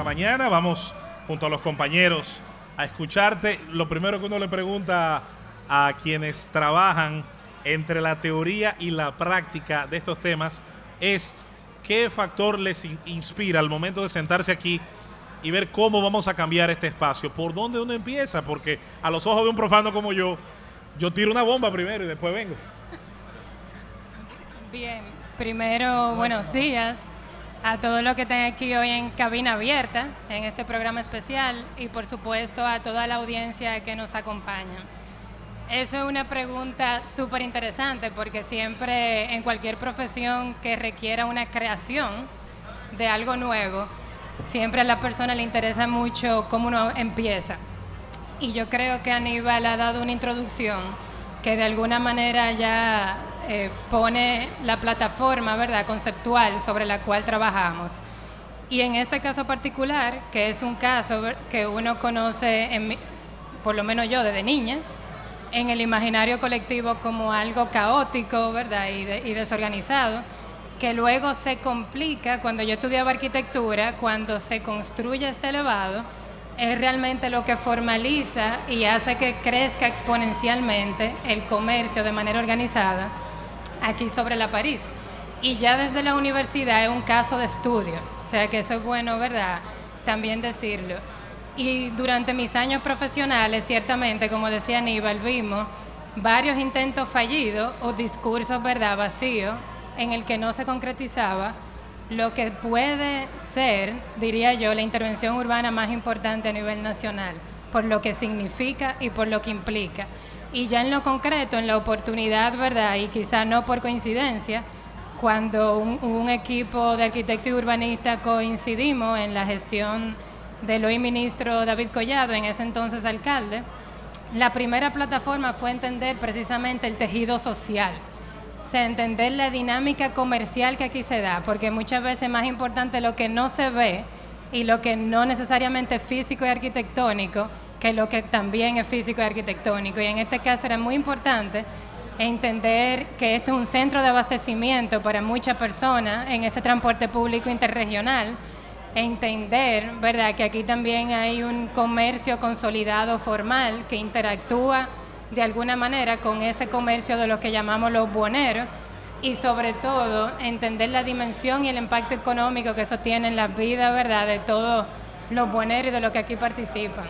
mañana. Vamos junto a los compañeros a escucharte. Lo primero que uno le pregunta a quienes trabajan entre la teoría y la práctica de estos temas es qué factor les inspira al momento de sentarse aquí y ver cómo vamos a cambiar este espacio. ¿Por dónde uno empieza? Porque a los ojos de un profano como yo tiro una bomba primero y después vengo. Bien, primero buenos días a todos los que están aquí hoy en Cabina Abierta, en este programa especial, y por supuesto a toda la audiencia que nos acompaña. Eso es una pregunta súper interesante porque siempre en cualquier profesión que requiera una creación de algo nuevo, siempre a la persona le interesa mucho cómo uno empieza. Y yo creo que Aníbal ha dado una introducción que de alguna manera ya pone la plataforma, ¿verdad?, conceptual sobre la cual trabajamos. Y en este caso particular, que es un caso que uno conoce, por lo menos yo desde niña, en el imaginario colectivo como algo caótico, ¿verdad?, y desorganizado, que luego se complica cuando yo estudiaba arquitectura, cuando se construye este elevado, es realmente lo que formaliza y hace que crezca exponencialmente el comercio de manera organizada aquí sobre la París. Y ya desde la universidad es un caso de estudio, o sea que eso es bueno, ¿verdad?, también decirlo. Y durante mis años profesionales, ciertamente, como decía Aníbal, vimos varios intentos fallidos o discursos, ¿verdad?, vacíos, en el que no se concretizaba lo que puede ser, diría yo, la intervención urbana más importante a nivel nacional, por lo que significa y por lo que implica. Y ya en lo concreto, en la oportunidad, ¿verdad?, y quizá no por coincidencia, cuando un equipo de arquitectos y urbanistas coincidimos en la gestión del hoy ministro David Collado, en ese entonces alcalde, la primera plataforma fue entender precisamente el tejido social. O sea, entender la dinámica comercial que aquí se da, porque muchas veces es más importante lo que no se ve y lo que no necesariamente es físico y arquitectónico, que lo que también es físico y arquitectónico. Y en este caso era muy importante entender que esto es un centro de abastecimiento para muchas personas en ese transporte público interregional, entender, ¿verdad?, que aquí también hay un comercio consolidado formal que interactúa de alguna manera con ese comercio de lo que llamamos los buhoneros, y sobre todo entender la dimensión y el impacto económico que eso tiene en la vida, ¿verdad?, de todos los buhoneros y de los que aquí participan.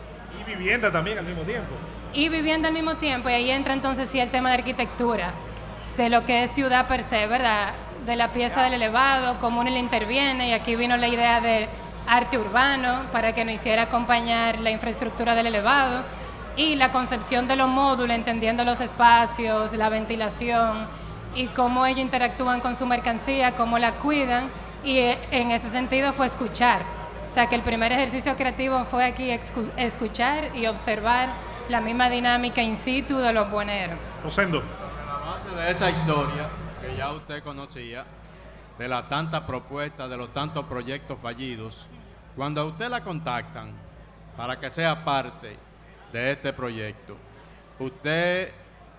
Y vivienda también al mismo tiempo. Y vivienda al mismo tiempo, y ahí entra entonces sí el tema de arquitectura, de lo que es ciudad per se, ¿verdad?, de la pieza del elevado, cómo uno le interviene, y aquí vino la idea de arte urbano para que nos hiciera acompañar la infraestructura del elevado, y la concepción de los módulos, entendiendo los espacios, la ventilación y cómo ellos interactúan con su mercancía, cómo la cuidan, y en ese sentido fue escuchar. O sea que el primer ejercicio creativo fue aquí escuchar y observar la misma dinámica in situ de los buhoneros. Rosendo. A la base de esa historia que ya usted conocía, de las tantas propuestas, de los tantos proyectos fallidos, cuando a usted la contactan para que sea parte de este proyecto, ¿usted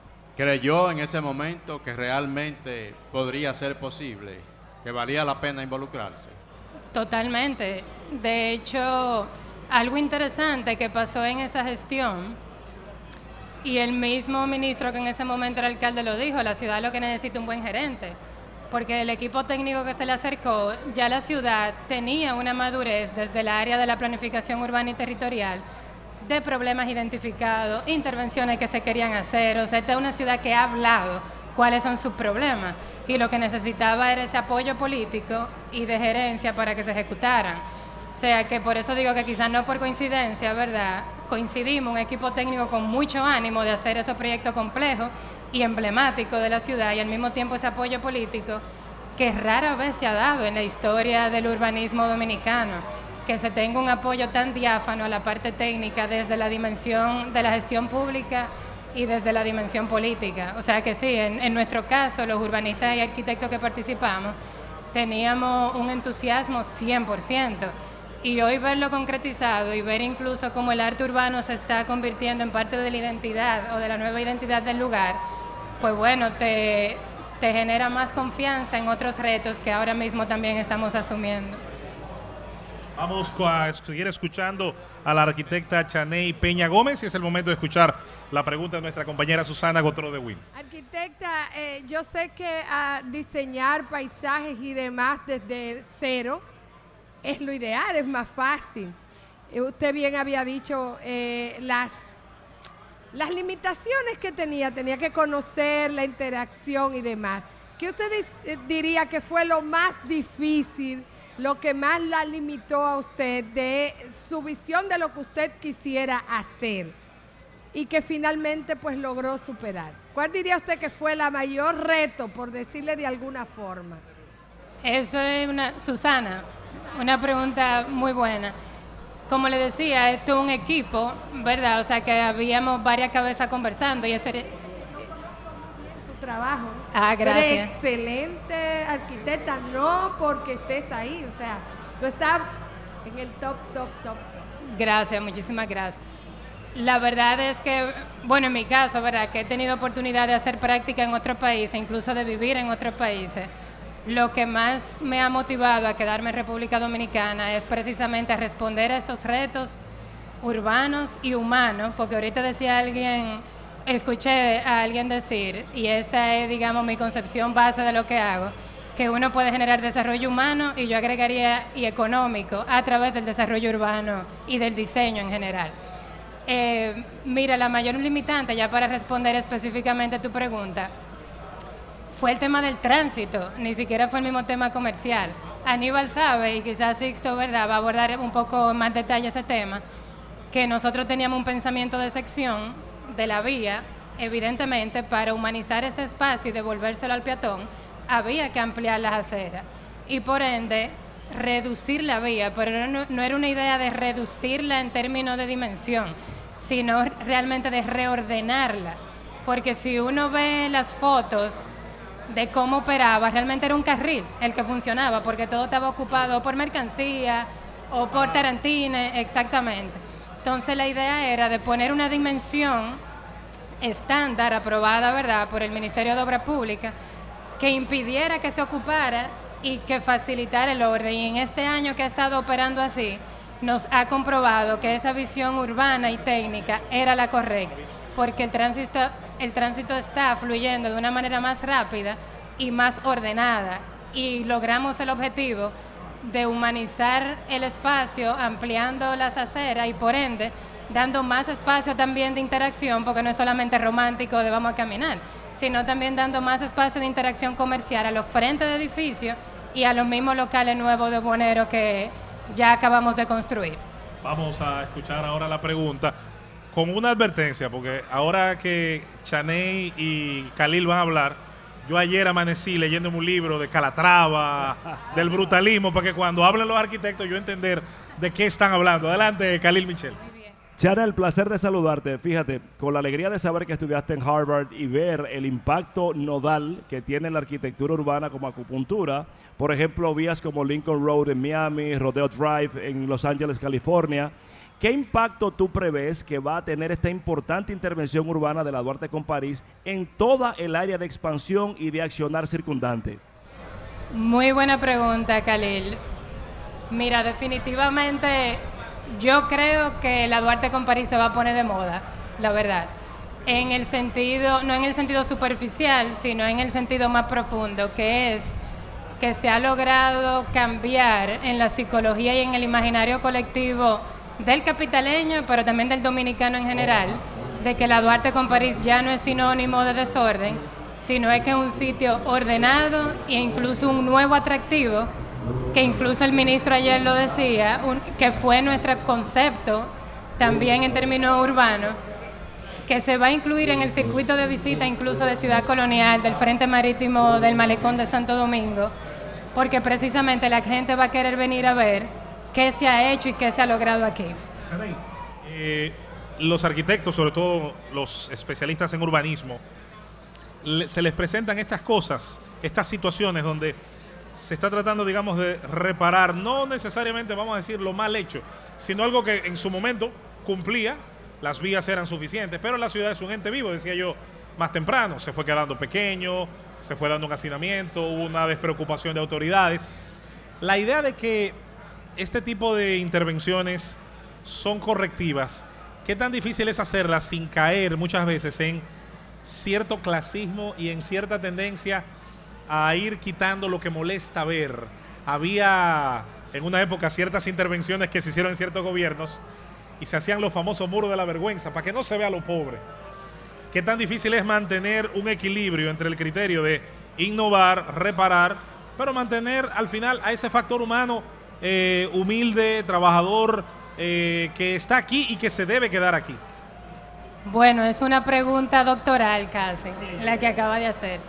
creyó en ese momento que realmente podría ser posible, que valía la pena involucrarse? Totalmente. De hecho, algo interesante que pasó en esa gestión, y el mismo ministro que en ese momento era alcalde lo dijo, la ciudad lo que necesita un buen gerente, porque el equipo técnico que se le acercó, ya la ciudad tenía una madurez desde el área de la planificación urbana y territorial, de problemas identificados, intervenciones que se querían hacer. O sea, esta es una ciudad que ha hablado cuáles son sus problemas y lo que necesitaba era ese apoyo político y de gerencia para que se ejecutaran. O sea, que por eso digo que quizás no por coincidencia, ¿verdad?, coincidimos, un equipo técnico con mucho ánimo de hacer esos proyectos complejos y emblemáticos de la ciudad, y al mismo tiempo ese apoyo político que rara vez se ha dado en la historia del urbanismo dominicano, que se tenga un apoyo tan diáfano a la parte técnica desde la dimensión de la gestión pública y desde la dimensión política. O sea que sí, en nuestro caso, los urbanistas y arquitectos que participamos, teníamos un entusiasmo 100%. Y hoy verlo concretizado y ver incluso cómo el arte urbano se está convirtiendo en parte de la identidad o de la nueva identidad del lugar, pues bueno, te genera más confianza en otros retos que ahora mismo también estamos asumiendo. Vamos a seguir escuchando a la arquitecta Chaney Peña Gómez y es el momento de escuchar la pregunta de nuestra compañera Susana Gotro de Win. Arquitecta, yo sé que diseñar paisajes y demás desde cero es lo ideal, es más fácil. Usted bien había dicho las limitaciones que tenía que conocer la interacción y demás. ¿Qué usted diría que fue lo más difícil, lo que más la limitó a usted de su visión de lo que usted quisiera hacer y que finalmente pues logró superar? ¿Cuál diría usted que fue la mayor reto, por decirle de alguna forma? Eso es Susana, una pregunta muy buena. Como le decía, esto es un equipo, ¿verdad? O sea que habíamos varias cabezas conversando y eso era... Tu trabajo. Gracias. Eres excelente arquitecta, no porque estés ahí, o sea, tú estás en el top. Gracias, muchísimas gracias. La verdad es que, bueno, en mi caso, ¿verdad? Que he tenido oportunidad de hacer práctica en otros países, incluso de vivir en otros países. Lo que más me ha motivado a quedarme en República Dominicana es precisamente a responder a estos retos urbanos y humanos, porque ahorita escuché a alguien decir, y esa es, digamos, mi concepción base de lo que hago, que uno puede generar desarrollo humano y yo agregaría y económico a través del desarrollo urbano y del diseño en general. Mira, la mayor limitante, ya para responder específicamente a tu pregunta, fue el tema del tránsito, ni siquiera fue el mismo tema comercial. Aníbal sabe, y quizás Sixto, ¿verdad?, va a abordar un poco más detalle ese tema, que nosotros teníamos un pensamiento de sección de la vía, evidentemente, para humanizar este espacio y devolvérselo al peatón, había que ampliar las aceras y por ende reducir la vía, pero no era una idea de reducirla en términos de dimensión, sino realmente de reordenarla, porque si uno ve las fotos de cómo operaba, realmente era un carril el que funcionaba, porque todo estaba ocupado por mercancía o por tarantines, exactamente. Entonces la idea era de poner una dimensión estándar aprobada, ¿verdad?, por el Ministerio de Obras Públicas, que impidiera que se ocupara y que facilitara el orden. Y en este año que ha estado operando así, nos ha comprobado que esa visión urbana y técnica era la correcta, porque el tránsito está fluyendo de una manera más rápida y más ordenada, y logramos el objetivo de humanizar el espacio, ampliando las aceras y por ende dando más espacio también de interacción, porque no es solamente romántico de vamos a caminar, sino también dando más espacio de interacción comercial a los frentes de edificios y a los mismos locales nuevos de Bonero que ya acabamos de construir. Vamos a escuchar ahora la pregunta con una advertencia, porque ahora que Chaney y Khalil van a hablar, yo ayer amanecí leyéndome un libro de Calatrava, del brutalismo, para que cuando hablen los arquitectos yo entender de qué están hablando. Adelante, Khalil Michel. Chana, el placer de saludarte. Fíjate, con la alegría de saber que estudiaste en Harvard y ver el impacto nodal que tiene la arquitectura urbana como acupuntura. Por ejemplo, vías como Lincoln Road en Miami, Rodeo Drive en Los Ángeles, California. ¿Qué impacto tú prevés que va a tener esta importante intervención urbana de la Duarte con París en toda el área de expansión y de accionar circundante? Muy buena pregunta, Khalil. Mira, definitivamente yo creo que la Duarte con París se va a poner de moda, la verdad. En el sentido, no en el sentido superficial, sino en el sentido más profundo, que es que se ha logrado cambiar en la psicología y en el imaginario colectivo del capitaleño, pero también del dominicano en general, de que la Duarte con París ya no es sinónimo de desorden, sino es que es un sitio ordenado e incluso un nuevo atractivo, que incluso el ministro ayer lo decía, que fue nuestro concepto también en términos urbanos, que se va a incluir en el circuito de visita incluso de Ciudad Colonial, del Frente Marítimo del Malecón de Santo Domingo, porque precisamente la gente va a querer venir a ver qué se ha hecho y qué se ha logrado aquí. Los arquitectos, sobre todo los especialistas en urbanismo, se les presentan estas cosas, estas situaciones donde se está tratando, digamos, de reparar, no necesariamente, vamos a decir, lo mal hecho, sino algo que en su momento cumplía, las vías eran suficientes, pero la ciudad es un ente vivo, decía yo más temprano, se fue quedando pequeño, se fue dando un hacinamiento, hubo una despreocupación de autoridades. La idea de que este tipo de intervenciones son correctivas, ¿qué tan difícil es hacerlas sin caer muchas veces en cierto clasismo y en cierta tendencia a ir quitando lo que molesta ver? Había en una época ciertas intervenciones que se hicieron en ciertos gobiernos y se hacían los famosos muros de la vergüenza para que no se vea lo pobre. ¿Qué tan difícil es mantener un equilibrio entre el criterio de innovar, reparar, pero mantener al final a ese factor humano humilde, trabajador, que está aquí y que se debe quedar aquí? Bueno, es una pregunta doctoral casi, la que acaba de hacer.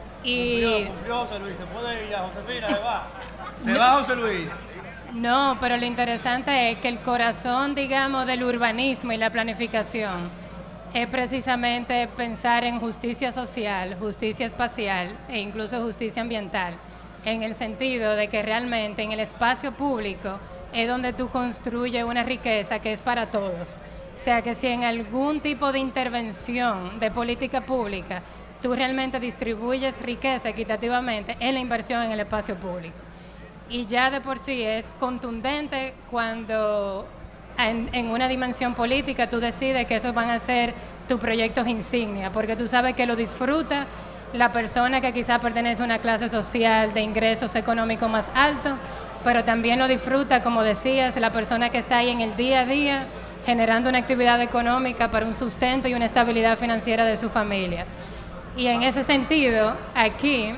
Y cumplió José Luis, se puede ir ya, Josefina, se va. Se va José Luis. no, pero lo interesante es que el corazón, digamos, del urbanismo y la planificación es precisamente pensar en justicia social, justicia espacial e incluso justicia ambiental, en el sentido de que realmente en el espacio público es donde tú construyes una riqueza que es para todos. O sea que si en algún tipo de intervención de política pública tú realmente distribuyes riqueza equitativamente, es la inversión en el espacio público. Y ya de por sí es contundente cuando en una dimensión política tú decides que esos van a ser tus proyectos insignia, porque tú sabes que lo disfruta la persona que quizás pertenece a una clase social de ingresos económicos más altos, pero también lo disfruta, como decías, la persona que está ahí en el día a día generando una actividad económica para un sustento y una estabilidad financiera de su familia. Y en ese sentido, aquí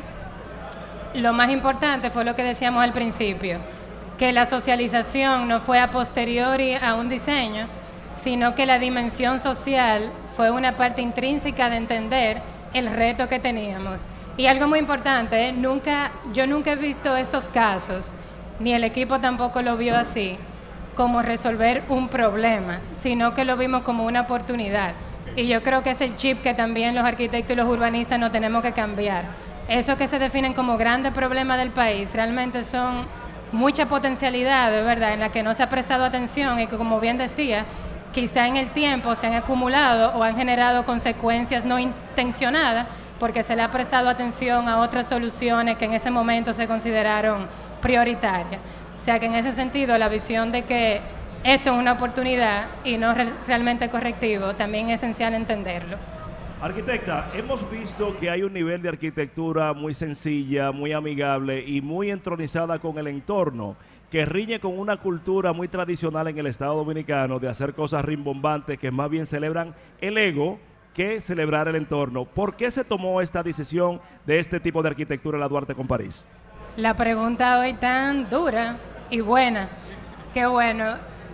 lo más importante fue lo que decíamos al principio, que la socialización no fue a posteriori a un diseño, sino que la dimensión social fue una parte intrínseca de entender el reto que teníamos. Y algo muy importante, yo nunca he visto estos casos, ni el equipo tampoco lo vio así, como resolver un problema, sino que lo vimos como una oportunidad. Y yo creo que es el chip que también los arquitectos y los urbanistas no tenemos que cambiar. Eso que se definen como grandes problemas del país realmente son muchas potencialidades, ¿verdad?, en las que no se ha prestado atención y que, como bien decía, quizá en el tiempo se han acumulado o han generado consecuencias no intencionadas porque se le ha prestado atención a otras soluciones que en ese momento se consideraron prioritarias. O sea que en ese sentido la visión de que esto es una oportunidad y no realmente correctivo, también es esencial entenderlo. Arquitecta, hemos visto que hay un nivel de arquitectura muy sencilla, muy amigable y muy entronizada con el entorno, que riñe con una cultura muy tradicional en el Estado Dominicano de hacer cosas rimbombantes que más bien celebran el ego que celebrar el entorno. ¿Por qué se tomó esta decisión de este tipo de arquitectura en la Duarte con París? La pregunta hoy tan dura y buena. Qué bueno.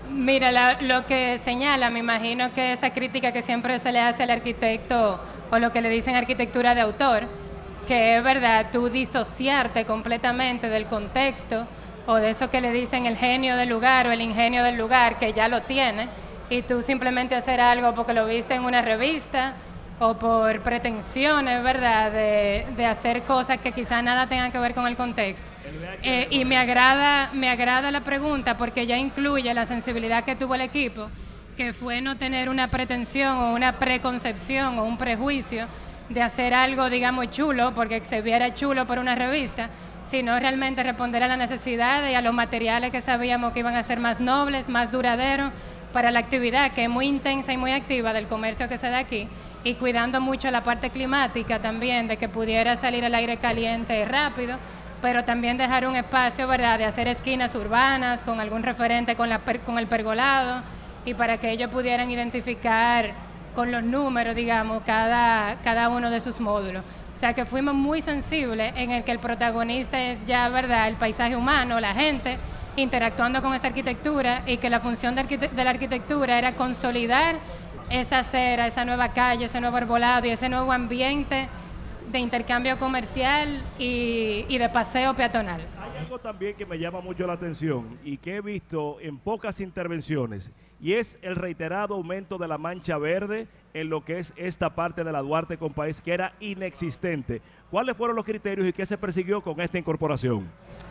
Mira, lo que señala, me imagino que esa crítica que siempre se le hace al arquitecto o lo que le dicen arquitectura de autor, que es verdad, tú disociarte completamente del contexto o de eso que le dicen el genio del lugar o el ingenio del lugar, que ya lo tiene, y tú simplemente hacer algo porque lo viste en una revista o por pretensiones, ¿verdad?, de hacer cosas que quizás nada tengan que ver con el contexto. Y me agrada la pregunta porque ya incluye la sensibilidad que tuvo el equipo, que fue no tener una pretensión o una preconcepción o un prejuicio de hacer algo, digamos, chulo, porque se viera chulo por una revista, sino realmente responder a la necesidad y a los materiales que sabíamos que iban a ser más nobles, más duraderos para la actividad, que es muy intensa y muy activa del comercio que se da aquí, y cuidando mucho la parte climática también, de que pudiera salir el aire caliente rápido, pero también dejar un espacio, ¿verdad?, de hacer esquinas urbanas con algún referente con el pergolado, y para que ellos pudieran identificar con los números, digamos, cada uno de sus módulos. O sea que fuimos muy sensibles en el que el protagonista es ya, ¿verdad?, el paisaje humano, la gente interactuando con esa arquitectura, y que la función de la arquitectura era consolidar esa acera, esa nueva calle, ese nuevo arbolado y ese nuevo ambiente de intercambio comercial y de paseo peatonal. Hay algo también que me llama mucho la atención y que he visto en pocas intervenciones, y es el reiterado aumento de la mancha verde en lo que es esta parte de la Duarte con País, que era inexistente. ¿Cuáles fueron los criterios y qué se persiguió con esta incorporación?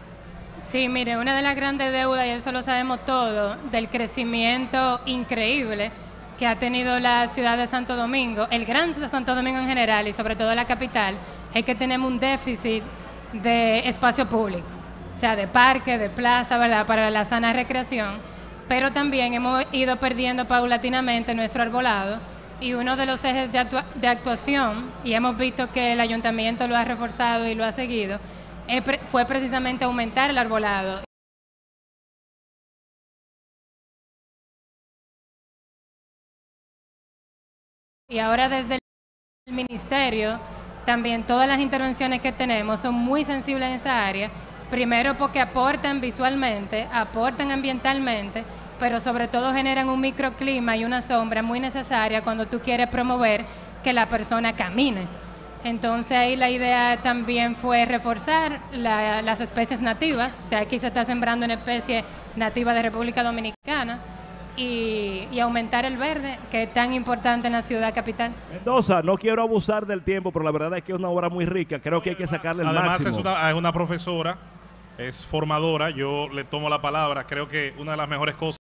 Sí, mire, una de las grandes deudas, y eso lo sabemos todos, del crecimiento increíble que ha tenido la ciudad de Santo Domingo, el Gran Santo Domingo en general y sobre todo la capital, es que tenemos un déficit de espacio público. o sea, de parque, de plaza, ¿verdad?, para la sana recreación, pero también hemos ido perdiendo paulatinamente nuestro arbolado, y uno de los ejes de actuación, y hemos visto que el ayuntamiento lo ha reforzado y lo ha seguido, fue precisamente aumentar el arbolado. Y ahora desde el ministerio, también todas las intervenciones que tenemos son muy sensibles en esa área, primero porque aportan visualmente, aportan ambientalmente, pero sobre todo generan un microclima y una sombra muy necesaria cuando tú quieres promover que la persona camine. Entonces ahí la idea también fue reforzar las especies nativas, o sea, aquí se está sembrando una especie nativa de República Dominicana, y aumentar el verde, que es tan importante en la ciudad capital. Mendoza, no quiero abusar del tiempo, pero la verdad es que es una obra muy rica, creo que hay que sacarle el máximo. Además es una profesora, es formadora, yo le tomo la palabra, creo que una de las mejores cosas,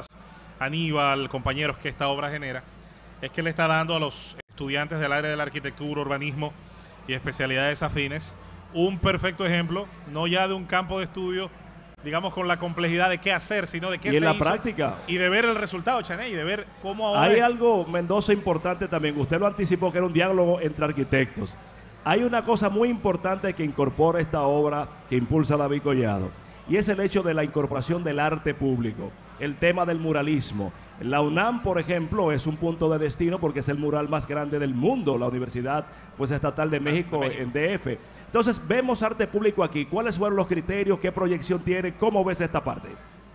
Aníbal, compañeros, que esta obra genera, es que le está dando a los estudiantes del área de la arquitectura, urbanismo y especialidades afines un perfecto ejemplo, no ya de un campo de estudio, digamos, con la complejidad de qué hacer, sino de qué se en la hizo, práctica. Y de ver el resultado, Chaney, y de ver cómo ahora... Hay algo, Mendoza, importante también. Usted lo anticipó, que era un diálogo entre arquitectos. Hay una cosa muy importante que incorpora esta obra que impulsa David Collado, y es el hecho de la incorporación del arte público, el tema del muralismo. La UNAM, por ejemplo, es un punto de destino porque es el mural más grande del mundo, la Universidad Estatal de México en DF. Entonces, vemos arte público aquí. ¿Cuáles fueron los criterios? ¿Qué proyección tiene? ¿Cómo ves esta parte?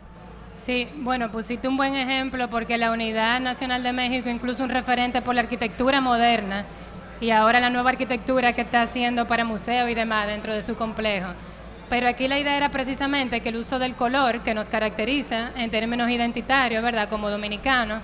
Sí, bueno, pusiste un buen ejemplo porque la Unidad Nacional de México, incluso un referente por la arquitectura moderna, y ahora la nueva arquitectura que está haciendo para museos y demás dentro de su complejo. Pero aquí la idea era precisamente que el uso del color, que nos caracteriza en términos identitarios, ¿verdad?, como dominicanos,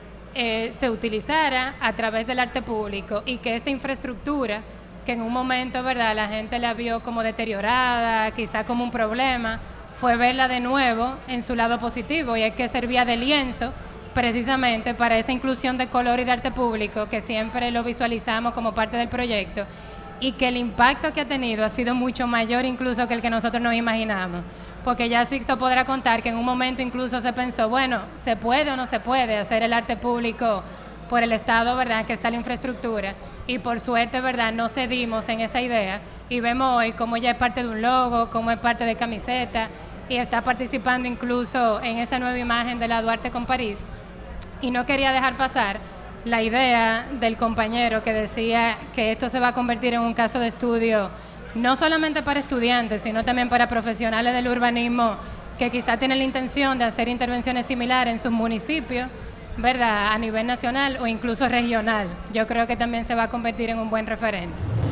se utilizara a través del arte público, y que esta infraestructura, que en un momento, ¿verdad?, la gente la vio como deteriorada, quizá como un problema, fue verla de nuevo en su lado positivo, y es que servía de lienzo precisamente para esa inclusión de color y de arte público, que siempre lo visualizamos como parte del proyecto, y que el impacto que ha tenido ha sido mucho mayor incluso que el que nosotros nos imaginamos, porque ya Sixto podrá contar que en un momento incluso se pensó, bueno, ¿se puede o no se puede hacer el arte público por el estado, ¿verdad?, que está la infraestructura? Y por suerte, ¿verdad?, no cedimos en esa idea, y vemos hoy cómo ya es parte de un logo, cómo es parte de camiseta, y está participando incluso en esa nueva imagen de la Duarte con París. Y no quería dejar pasar la idea del compañero que decía que esto se va a convertir en un caso de estudio no solamente para estudiantes, sino también para profesionales del urbanismo que quizá tienen la intención de hacer intervenciones similares en sus municipios, ¿verdad?, a nivel nacional o incluso regional. Yo creo que también se va a convertir en un buen referente.